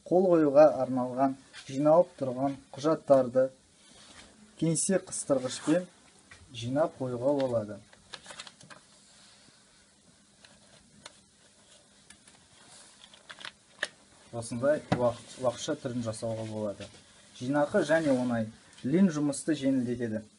қол қоюға арналған жиналып тұрған құжаттарды кеңсе қыстырғышпен жинап қоюға болады. Осындай уақытша түрін жасауға болады. Жинақы және оңай. Лин жұмысты жеңілдетеді.